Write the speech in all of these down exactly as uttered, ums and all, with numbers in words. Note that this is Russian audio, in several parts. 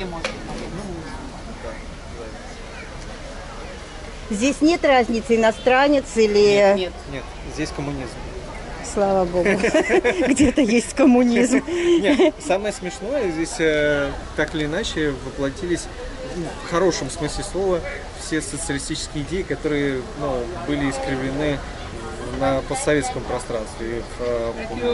Здесь нет разницы, иностранец или... Нет, нет, нет, здесь коммунизм. Слава богу, где-то есть коммунизм. Нет, самое смешное, здесь э, так или иначе воплотились, ну, в хорошем смысле слова, все социалистические идеи, которые, ну, были искривлены на постсоветском пространстве, в э,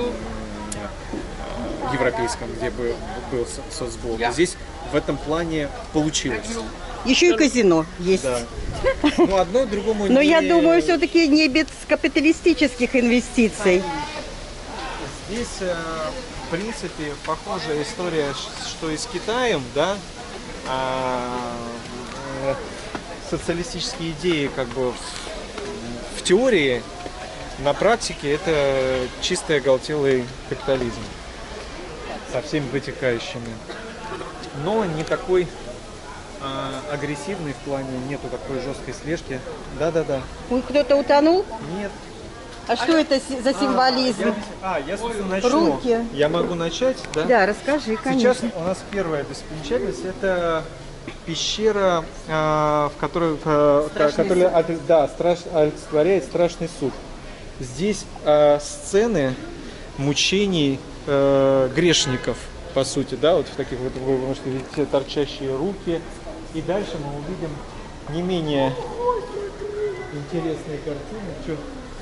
э, европейском, где бы был соцблок. Здесь в этом плане получилось. Еще и казино есть. Да. Ну, одно другому Но не... я думаю, все-таки не без капиталистических инвестиций. Здесь, в принципе, похожая история, что и с Китаем, да? А, социалистические идеи, как бы, в, в теории, на практике это чистый оголтелый капитализм со всеми вытекающими. Но не такой агрессивный в плане, нету такой жесткой слежки. Да-да-да. Кто-то утонул? Нет. А что это за символизм? А, я, собственно, начну. Руки. Я могу начать, да? Да, расскажи, конечно. Сейчас у нас первая достопримечательность, это пещера, в которой, которая, да, страш, олицетворяет страшный суд. Здесь сцены мучений грешников, по сути, да, вот в таких вот, вы можете видеть все торчащие руки. И дальше мы увидим не менее интересные картины. Чё?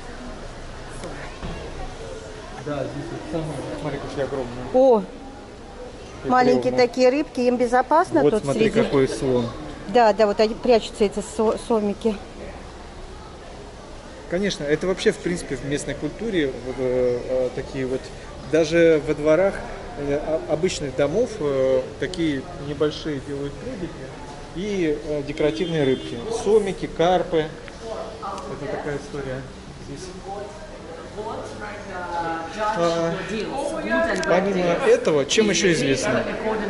Да, здесь вот самые, смотри, какие огромные. О, и маленькие прямо такие рыбки, им безопасно вот тут смотри, среди... какой слон. Да, да, вот они прячутся, эти со сомики. Конечно, это вообще, в принципе, в местной культуре вот, э, такие вот, даже во дворах э, обычных домов э, такие небольшие делают прудики и э, декоративные рыбки. Сомики, карпы. Это такая история здесь. А, помимо этого, чем еще известно?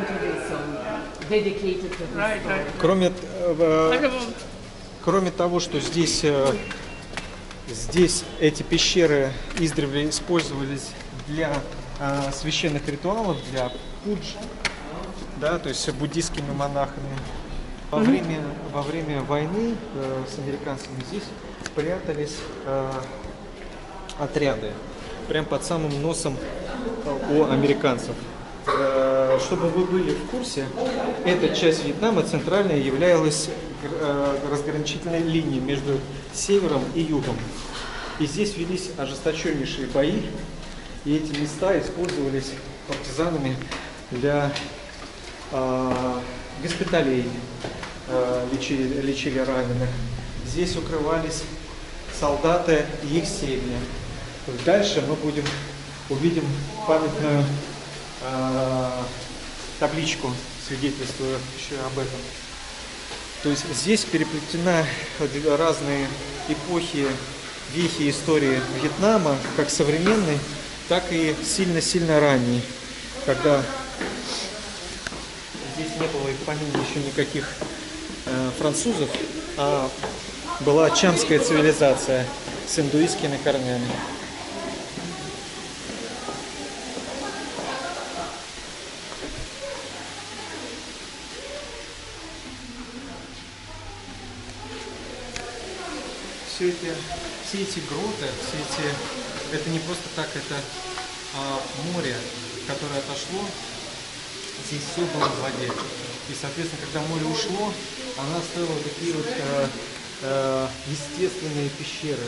Кроме, э, кроме того, что здесь, э, здесь эти пещеры издревле использовались для э, священных ритуалов, для пудж, да, то есть буддийскими монахами. Во время, во время войны э, с американцами здесь прятались э, отряды, прям под самым носом у американцев. Э, чтобы вы были в курсе, эта часть Вьетнама центральная являлась э, разграничительной линией между севером и югом. И здесь велись ожесточеннейшие бои, и эти места использовались партизанами для э, госпиталей. Лечили, лечили раненых. Здесь укрывались солдаты и их семьи. Дальше мы будем увидим памятную э, табличку, свидетельствующую об этом. То есть здесь переплетена разные эпохи, вехи истории Вьетнама, как современной, так и сильно-сильно ранней, когда здесь не было и в помине еще никаких французов, а была чамская цивилизация с индуистскими корнями. Все эти, все эти гроты, все эти, это не просто так, это а, море, которое отошло, здесь все было в воде. И, соответственно, когда море ушло, она оставила такие вот э, э, естественные пещеры.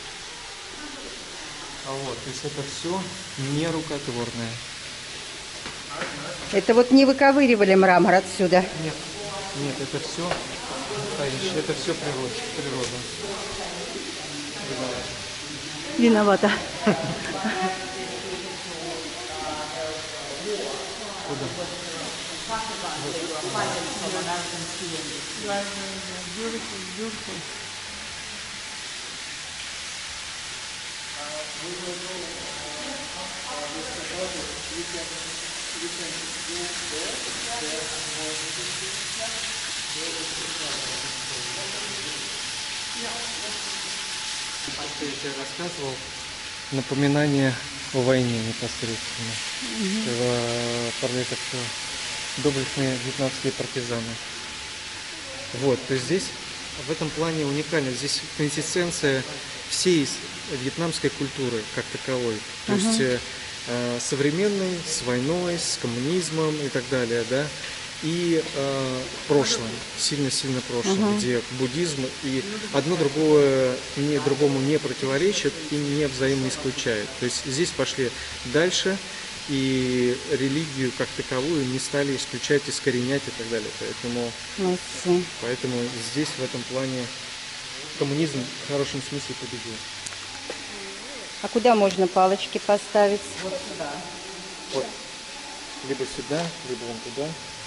Вот, то есть это все не рукотворное. Это вот не выковыривали мрамор отсюда? Нет, нет, это все настоящее, это все природа. природа. Виновата. Куда? Что я тебе рассказывал, напоминание о войне непосредственно. Mm-hmm. Про это все доблестные вьетнамские партизаны. Вот, то есть здесь в этом плане уникально. Здесь квинтэссенция всей вьетнамской культуры как таковой. То есть э, э, современной, с войной, с коммунизмом и так далее, да. И э, прошлым, сильно-сильно прошлым, где буддизм и одно другое, не, другому не противоречит и не взаимоисключает. То есть здесь пошли дальше, и религию как таковую не стали исключать, искоренять и так далее. Поэтому, Молодцы. поэтому здесь в этом плане коммунизм в хорошем смысле победил. А куда можно палочки поставить? Вот сюда. Вот. Либо сюда, либо вон туда.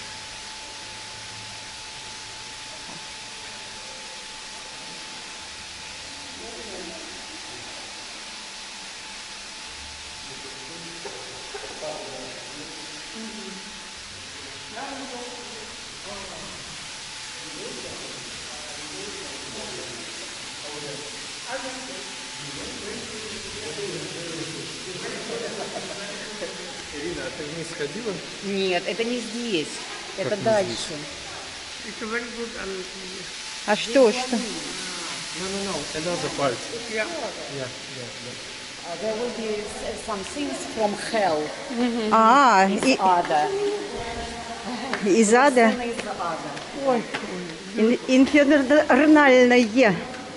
Ирина, а ты вниз ходила? Нет, это не здесь. Это не дальше. здесь? It's a very good and А что, что? No, no, no, another part. yeah. Yeah, yeah, yeah. Uh, there will be s- some things from hell. А, Из и, ада. из ада? Сцена из ада. Ой, ин- инфернальное.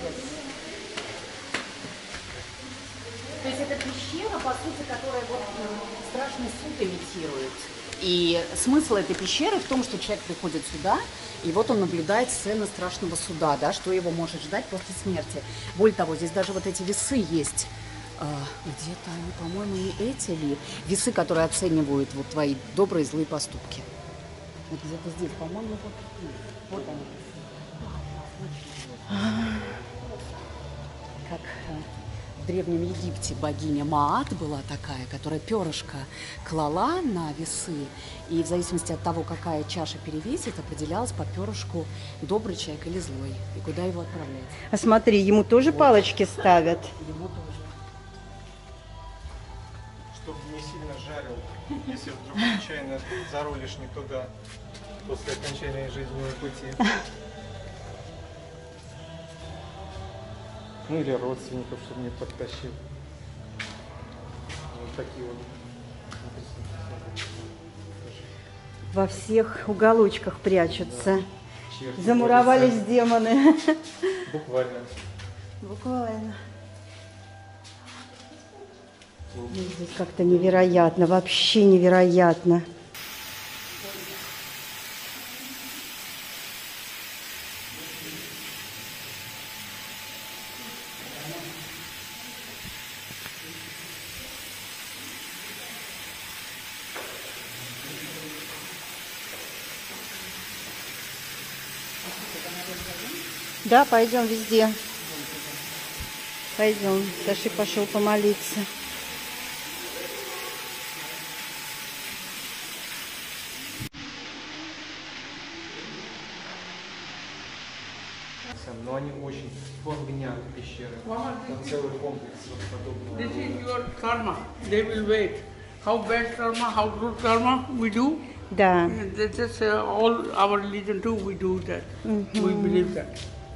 То есть это пещера, по сути, которая вот м, страшный суд имитирует. И смысл этой пещеры в том, что человек приходит сюда, и вот он наблюдает сцену страшного суда, да, что его может ждать после смерти. Более того, здесь даже вот эти весы есть. А, где-то они, по-моему, не эти ли? Весы, которые оценивают вот твои добрые и злые поступки. Вот где-то здесь, по-моему, вот, ну, вот они. Как э, в Древнем Египте богиня Маат была такая, которая перышко клала на весы, и в зависимости от того, какая чаша перевесит, определялось по перышку, добрый человек или злой, и куда его отправлять. А смотри, ему тоже палочки ставят. Ему тоже. Чтобы не сильно жарил, если вдруг случайно зарулишь не туда после окончания жизненного пути. Ну или родственников, чтобы не подтащил. Вот такие вот. Во всех уголочках прячутся. Черти Замуровались борются. демоны. Буквально. Буквально. Ну, здесь как-то невероятно, вообще невероятно. Да, пойдем везде. Пойдем. Саши пошел помолиться. Но они очень фонгня пещеры. Там целый комплекс вот подобного. This is your karma. They will wait. How bad karma, how good karma we do. Да. This is uh, all our religion too. We do that. We believe that.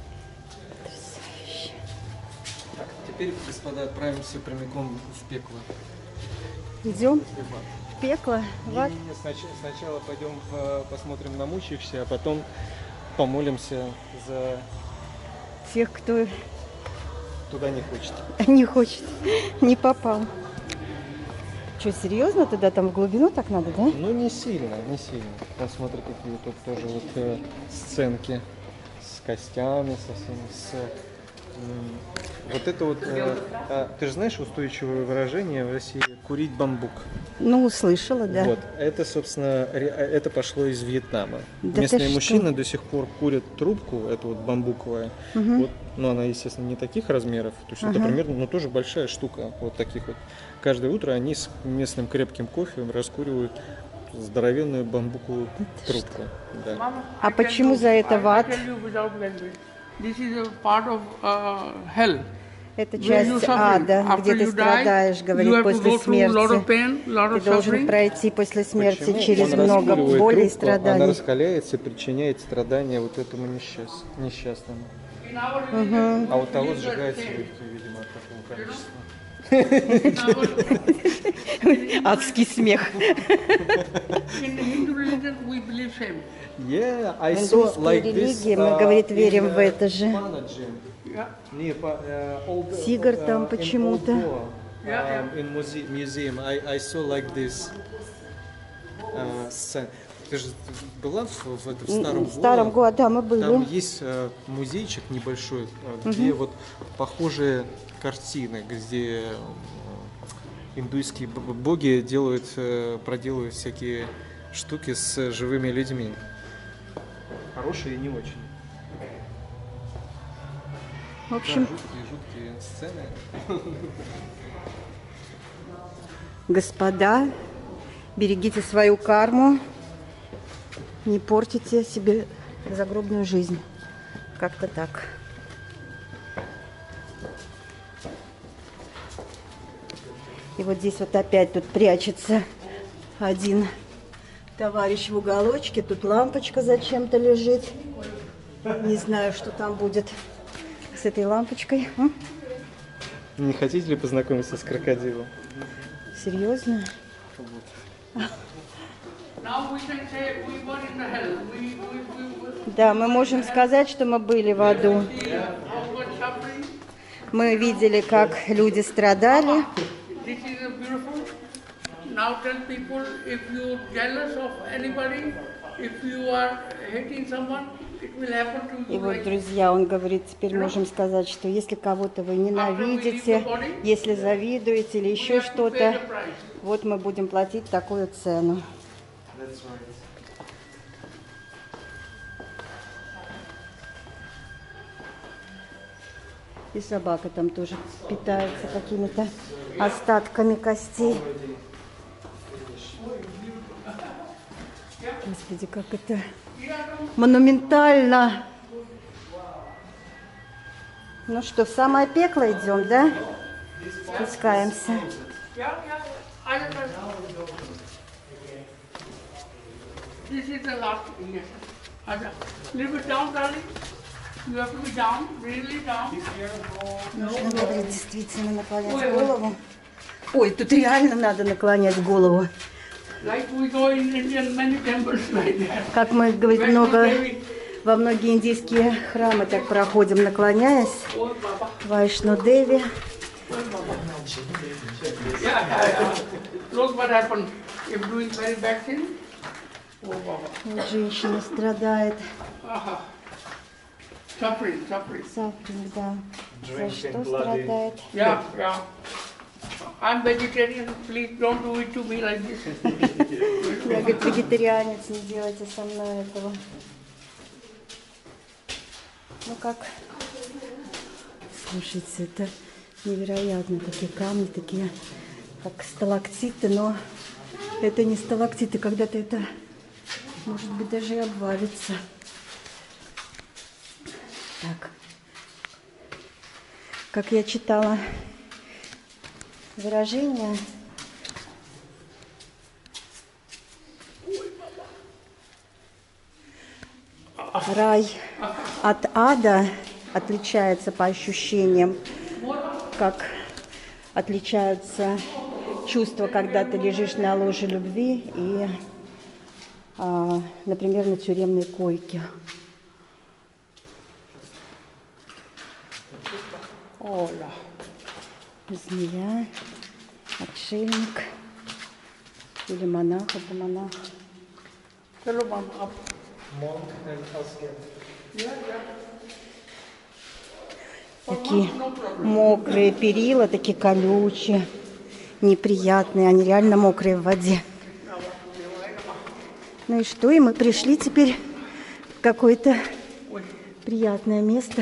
Так, теперь, господа, отправимся прямиком в пекло. Идем в пекло. В ад. Не-не-не, снач- сначала пойдем э, посмотрим на мучающихся, а потом помолимся за Тех, кто туда не хочет. не хочет, не попал. Что, серьезно? Туда там в глубину так надо, да? Ну, не сильно, не сильно. Там смотри, какие тут тоже вот э, сценки с костями, со всеми, с... м, вот это вот... э, а, ты же знаешь устойчивое выражение в России «курить бамбук»? Ну, слышала, да. Вот, это, собственно, ре- это пошло из Вьетнама. Да Местные ты что? мужчины до сих пор курят трубку, эту вот бамбуковая. Вот, но она, естественно, не таких размеров. То есть это примерно, ну, тоже большая штука. Вот таких вот. Каждое утро они с местным крепким кофе раскуривают здоровенную бамбуковую трубку. Да. Mama, А I tell почему you- за это I- в ад? I tell you without language. This is a part of uh, hell. Это Where you часть suffering. ада, After где ты you die, страдаешь, you говорит, have to после go through a lot of смерти. pain, lot Ты of должен suffering. пройти после смерти Почему? через Он много раскуривает боли и трубку, она страданий. раскаляется и причиняет страдания вот этому несчаст... несчастному. In our religion, А у того we believe сжигается that легкие, видимо, от такого количества. in our- Адский смех. in Hindu religion, we believe same. Yeah, I В saw индуистской like this, религии мы, uh, говорит, верим in, в uh, это же. Panaji. Yeah, Не, по- э, old- Тигр э, там in почему-то. Old Goa, Yeah, um, in muse- museum, I, I saw like this uh, scene. Ты же была в, в, этом старом В старом Гоа? году, да, мы были. Там есть э, музейчик небольшой, э, где вот похожие картины, где э, индуйские б- боги делают, э, проделывают всякие штуки с живыми людьми. Хорошие и не очень. В Да, общем, жуткие, жуткие сцены. господа, берегите свою карму, не портите себе загробную жизнь. Как-то так. И вот здесь вот опять тут прячется один товарищ в уголочке. Тут лампочка зачем-то лежит. Не знаю, что там будет с этой лампочкой. М? Не хотите ли познакомиться с крокодилом? Серьезно? now we can say we were in the hell. We, we, we, we Да, мы можем сказать, что мы были в аду. see how much suffering. Мы видели, как люди страдали. This is a beautiful. Now tell people if you're jealous of anybody, if you are hating someone, it will happen to И you. вот, Like друзья, он говорит, теперь можем сказать, что если кого-то вы ненавидите, если завидуете или еще you have to pay что-то, the price. вот мы будем платить такую цену. И собака там тоже питается какими-то остатками костей. Господи, как это монументально. Ну что, в самое пекло идем, да? Спускаемся. Yeah, yeah. I don't know. This is the last yes. I don't- Little bit down, darling. You have to be down, really down. Нужно, говорит, действительно наклонять голову. Ой, тут реально надо наклонять голову. Like we go in Indian many temples like that. Как мы, говорит, много во многие индийские храмы так проходим, наклоняясь. Oh, Baba. Вайшну Деви. Yeah, yeah, yeah. Look what happened. If doing very bad thing. Oh, Baba. Вот женщина страдает. Aha. Suffering, suffering. Сафринг, да. За что страдает? Yeah, yeah. I'm vegetarian. Please don't do it to me like this. Я, говорит, вегетарианец, не делайте со мной этого. Ну как? Слушайте, это невероятно. Такие камни, такие, как сталактиты, но это не сталактиты. Когда-то это, может быть, даже и обвалится. Так. Как я читала выражение, рай от ада отличается по ощущениям, как отличаются чувства, когда ты лежишь на ложе любви и, а, например, на тюремной койке. Оля. Змея, отшельник или монах, это монах. Hello, mom. Up. Такие мокрые перила, такие колючие, неприятные, они реально мокрые в воде. Ну и что, и мы пришли теперь в какое-то приятное место.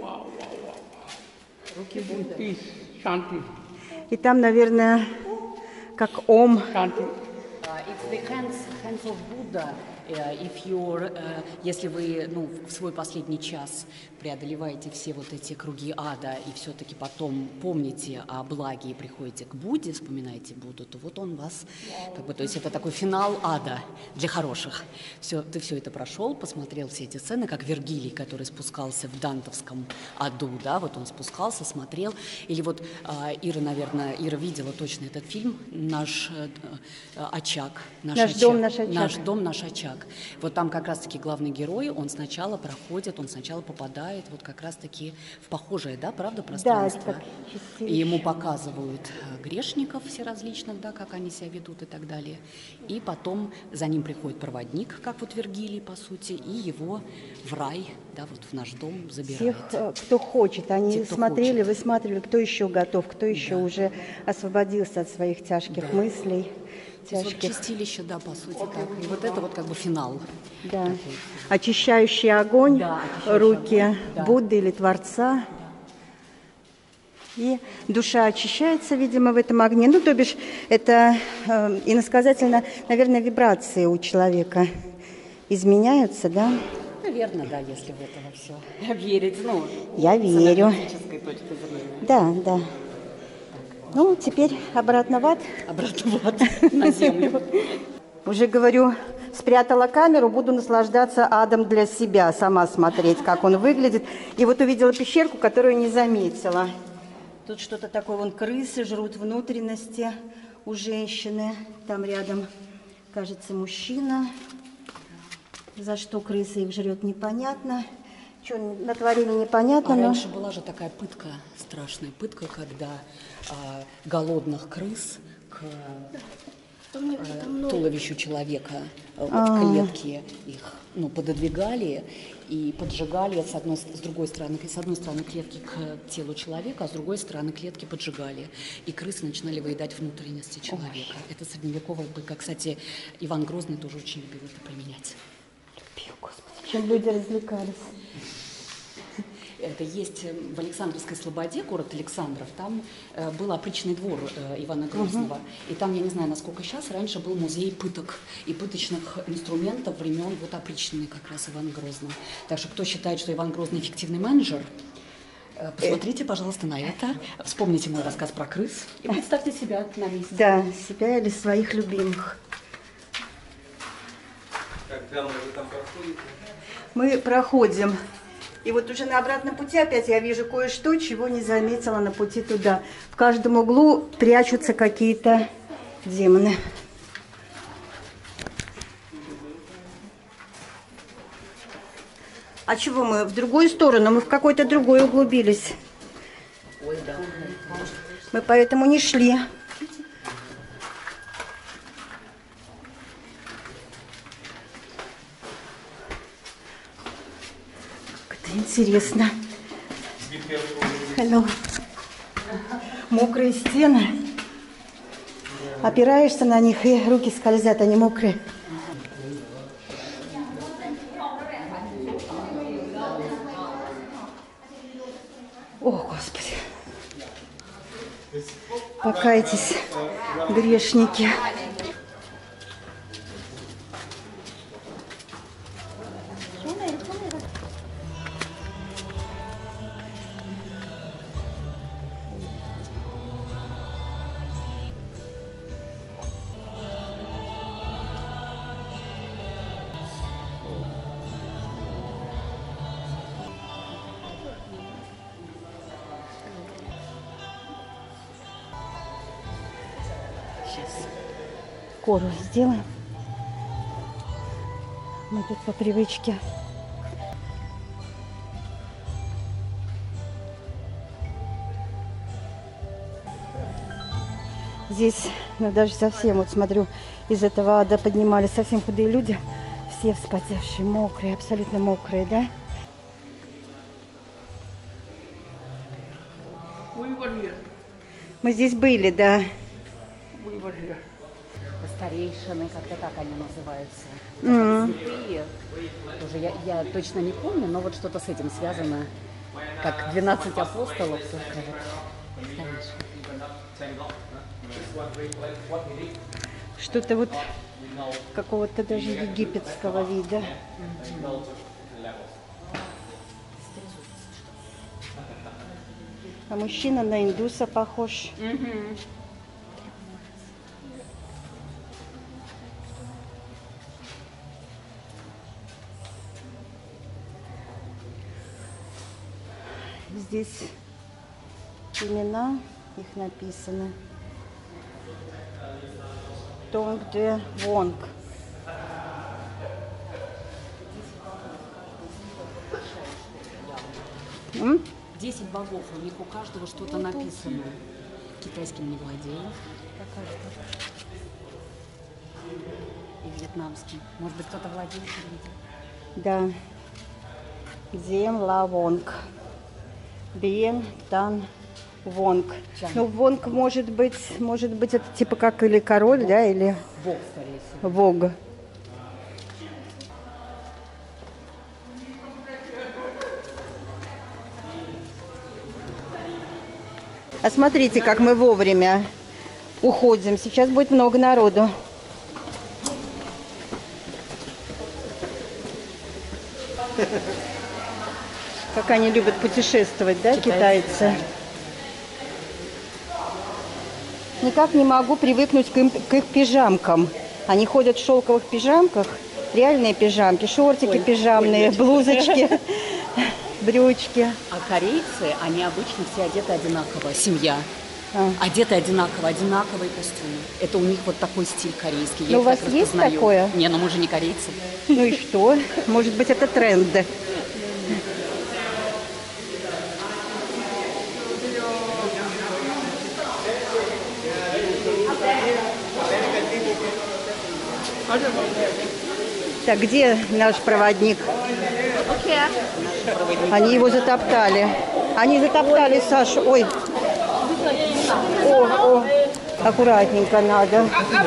Peace. Shanti. И там, наверное, как ом. Shanti. Uh, it's the hands, hands of Buddha Э, If you're, э, если вы ну, в свой последний час преодолеваете все вот эти круги ада и все-таки потом помните о благе и приходите к Будде, вспоминаете Будду, то вот он вас, как бы, то есть это такой финал ада для хороших. Все, ты все это прошел, посмотрел все эти сцены, как Вергилий, который спускался в дантовском аду, да, вот он спускался, смотрел. Или вот э, Ира, наверное, Ира видела точно этот фильм «Наш э, э, очаг». Наш, наш дом, наш очаг. Наш дом, наш очаг. Вот там как раз-таки главный герой, он сначала проходит, он сначала попадает вот как раз-таки в похожее, да, правда, пространство. Да, и ему показывают грешников всеразличных, да, как они себя ведут и так далее. И потом за ним приходит проводник, как вот Вергилий, по сути, и его в рай, да, вот в наш дом забирает. Всех, кто хочет. Они Те, кто смотрели, хочет. высматривали, кто еще готов, кто еще да. уже освободился от своих тяжких да. мыслей. Тяжких. Вот чистилище, да, по сути, так. И вот это вот как бы финал. Да. Такой. Очищающий огонь, да, очищающий руки огонь. Да. Будды или Творца. И душа очищается, видимо, в этом огне. Ну, то бишь, это э, иносказательно, наверное, вибрации у человека изменяются, да? Наверное, да, если в это во все верить. Ну, я верю. С энергетической точки зрения. Да, да. Ну, теперь обратно в ад. Обратно в ад, на землю. Уже говорю, спрятала камеру, буду наслаждаться адом для себя, сама смотреть, как он выглядит. И вот увидела пещерку, которую не заметила. Тут что-то такое, вон крысы жрут внутренности у женщины. Там рядом, кажется, мужчина. За что крысы их жрет, непонятно. Что натворили, непонятно. А но... раньше была же такая пытка, страшная пытка, когда а, голодных крыс к а, туловищу человека а, вот, в клетке их ну, пододвигали и поджигали с, одной, с другой стороны, с одной стороны клетки к телу человека, а с другой стороны клетки поджигали. И крысы начинали выедать внутренности человека. Ой. Это средневековая пытка. Кстати, Иван Грозный тоже очень любил это применять. Любил, Господи, чем люди развлекались. Это есть в Александровской Слободе, город Александров, там э, был опричный двор э, Ивана Грозного. Угу. И там, я не знаю, насколько сейчас, раньше был музей пыток и пыточных инструментов времен вот опричный как раз Ивана Грозного. Так что кто считает, что Иван Грозный эффективный менеджер, э, посмотрите, пожалуйста, на это. Вспомните мой рассказ про крыс и представьте себя на месте. Да, себя или своих любимых. Когда мы там проходим? Мы проходим. И вот уже на обратном пути опять я вижу кое-что, чего не заметила на пути туда. В каждом углу прячутся какие-то демоны. А чего мы в другую сторону? Мы в какой-то другой углубились. Ой, да. Мы поэтому не шли. Интересно. Hello. Мокрые стены. Опираешься на них, и руки скользят, они мокрые. О, Господи. Покайтесь, грешники. Кору сделаем. Мы тут по привычке. Здесь, ну даже совсем, вот смотрю, из этого ада поднимались совсем худые люди. Все вспотевшие, мокрые, абсолютно мокрые, да? Мы здесь были, да. Старейшины, как-то так они называются. Mm-hmm. Святые. Тоже я, я точно не помню, но вот что-то с этим связано. Как двенадцать апостолов, только вот старейшины. Что-то вот какого-то даже египетского вида. А мужчина на индуса похож. Мгм. Здесь имена их написаны. Тонг де Вонг. М? Десять богов, у них у каждого что-то написано. Китайским не владею. И вьетнамским. Может быть, кто-то владеет? Да. Дзем Ла Вонг. Биен Тан Вонг. Ну, Вонг может быть, может быть, это типа как или король, да, или Бог, скорее всего. Вог. А смотрите, как мы вовремя уходим. Сейчас будет много народу. Как они любят путешествовать, да, китайцы? Никак не могу привыкнуть к, им, к их пижамкам. Они ходят в шелковых пижамках, реальные пижамки, шортики пижамные, блузочки, брючки. А корейцы, они обычно все одеты одинаково, семья. А. Одеты одинаково, одинаковые костюмы. Это у них вот такой стиль корейский. Я Ну, их у вас так есть распознаю. такое? Не, ну мы же не корейцы. Ну и что? Может быть, это тренд. Так, где наш проводник? Они его затоптали. Они затоптали Сашу. Ой. О, о. Аккуратненько надо.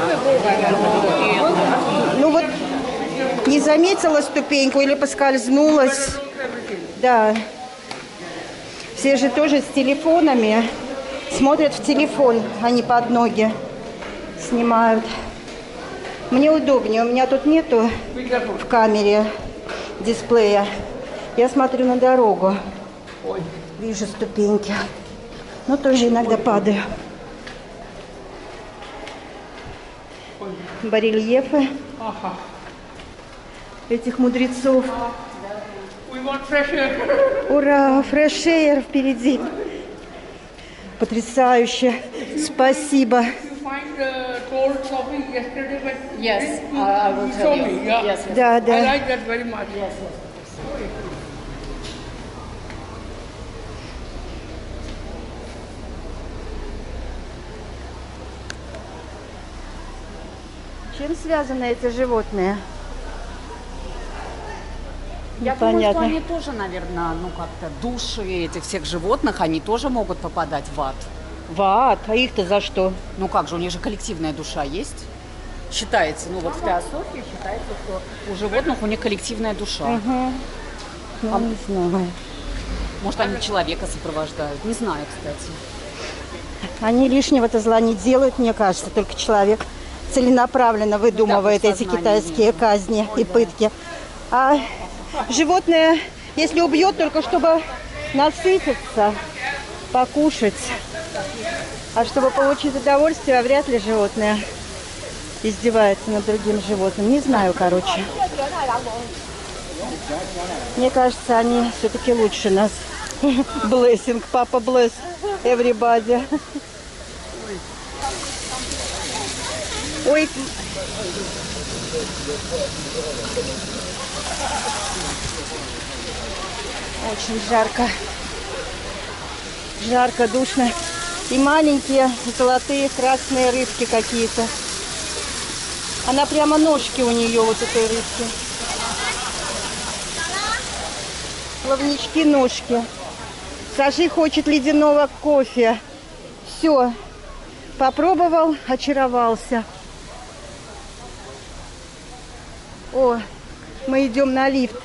Ну вот, не заметила ступеньку или поскользнулась. Да. Все же тоже с телефонами. Смотрят в телефон, а не под ноги. Снимают. Мне удобнее. У меня тут нету в камере дисплея. Я смотрю на дорогу. Вижу ступеньки. Но тоже иногда падаю. Барельефы этих мудрецов. We want fresh air. Ура! Фреш-эйр впереди. Потрясающе. Спасибо. You find uh, told coffee yesterday, but Yes, you, I- I will you tell show you. me. Yeah. Yes, yes. Да, I да. like that very much. Yes, Чем связаны эти животные? Я думаю, что Непонятно. они тоже, наверное, ну как-то души этих всех животных, они тоже могут попадать в ад. В ад. А их-то за что? Ну как же, у них же коллективная душа есть. Считается, ну вот в теософии считается, что у животных у них коллективная душа. Угу. Ну, не знаю. Может, они человека сопровождают. Не знаю, кстати. Они лишнего-то зла не делают, мне кажется. Только человек целенаправленно выдумывает Да, эти сознание китайские нет. казни и пытки. А животное, если убьет, только чтобы насытиться, покушать. А чтобы получить удовольствие, вряд ли животное издевается над другим животным. Не знаю, короче. Мне кажется, они все-таки лучше нас. Blessing, папа bless everybody. Ой. Очень жарко. Жарко, душно. И маленькие золотые красные рыбки какие-то. Она прямо ножки у нее, вот этой рыбки. Плавнички, ножки. Саши хочет ледяного кофе. Все. Попробовал, очаровался. О, мы идем на лифт.